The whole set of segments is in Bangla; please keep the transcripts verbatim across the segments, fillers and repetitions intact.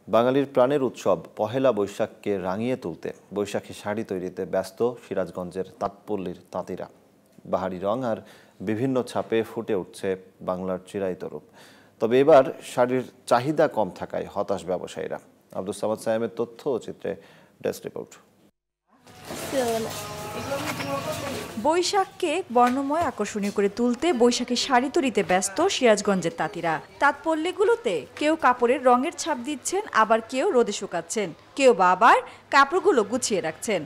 বাঙালির প্রাণের উৎসব পহেলা বৈশাখকে রাঙিয়ে তুলতে বৈশাখী শাড়ি তৈরিতে ব্যস্ত সিরাজগঞ্জের তাঁতপল্লীর তাঁতিরা। বাহারি রং আর বিভিন্ন ছাপে ফুটে উঠছে বাংলার চিরায়ত রূপ। তবে এবার শাড়ির চাহিদা কম থাকায় হতাশ ব্যবসায়ীরা। আব্দুস সামাদ সায়েমের তথ্য ও চিত্রে ডেস্ক রিপোর্ট। বৈশাখকে বর্ণময় আকর্ষণীয় করে তুলতে বৈশাখী শাড়ি তৈরিতে ব্যস্ত সিরাজগঞ্জের তাঁতিরা। তাঁতপল্লীগুলোতে কেউ কাপড়ের রঙের ছাপ দিচ্ছেন, আবার কেউ রোদে শুকাচ্ছেন, কেউ বা আবার কাপড়গুলো গুছিয়ে রাখছেন।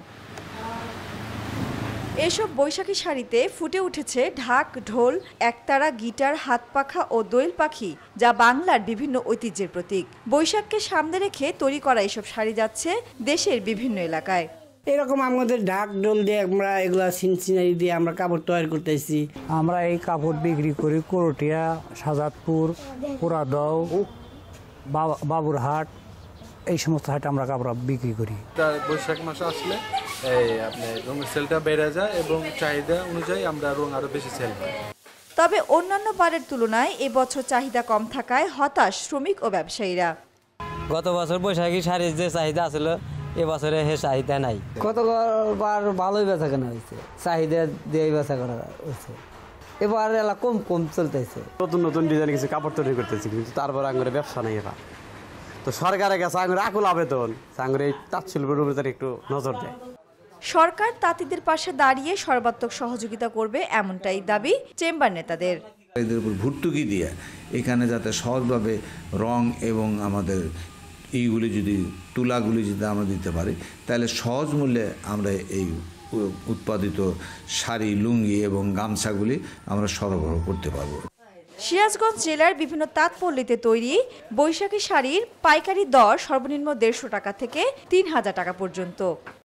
এসব বৈশাখী শাড়িতে ফুটে উঠেছে ঢাক, ঢোল, একতারা, গিটার, হাত পাখা ও দোয়েল পাখি, যা বাংলার বিভিন্ন ঐতিহ্যের প্রতীক। বৈশাখকে সামনে রেখে তৈরি করা এসব শাড়ি যাচ্ছে দেশের বিভিন্ন এলাকায়। এরকম আমাদের ঢাক ঢোল দিয়ে আমরা এগুলা সিনসিনারি দিয়ে আমরা কাপড় তৈরি করতেছি। আমরা এই কাপড় বিক্রি করি করটিয়া, সাজাদপুর, পোড়াদহ, বাবুরহাট, এই সমস্ত হাটে আমরা কাপড় বিক্রি করি। বৈশাখ মাসে আসলে এই আপনার রঙের সেলটা বেড়ে যায় এবং চাহিদা অনুযায়ী আমরা রং আরো বেশি সেল পাই। তবে অন্যান্য বারের তুলনায় এবছর চাহিদা কম থাকায় হতাশ শ্রমিক ও ব্যবসায়ীরা। গত বছর বৈশাখী শাড়ির যে চাহিদা ছিল, এবছরে হে চাহিদা নাই। গতবার ভালোই বেচা কেনা হয়েছে, চাহিদা দিয়ে বেচা করা হয়েছে। এবার এলা কম কম চলতেছে। নতুন নতুন ডিজাইন কিছু কাপড় তৈরি করতেছি, কিন্তু তারপর আঙুরে ব্যবসা নাই। এবার তো সরকারের কাছে আঙুরে আকুল আবেদন, আঙুরে এই তাঁত শিল্পের উপরে একটু নজর দেয়। সরকার তাঁতিদের পাশে দাঁড়িয়ে সর্বাত্মক সহযোগিতা করবে, এমনটাই দাবি চেম্বার নেতাদের। এদের উপর ভর্তুকি দিয়ে এখানে যাতে সহজভাবে রং এবং আমাদের এইগুলি যদি তুলাগুলি যদি আমরা দিতে পারি, তাহলে সহজ মূল্যে আমরা এই উৎপাদিত শাড়ি, লুঙ্গি এবং গামছাগুলি আমরা সরবরাহ করতে পারব। সিরাজগঞ্জ জেলার বিভিন্ন তাঁতপল্লীতে তৈরি বৈশাখী শাড়ির পাইকারি দর সর্বনিম্ন দেড়শো টাকা থেকে তিন হাজার টাকা পর্যন্ত।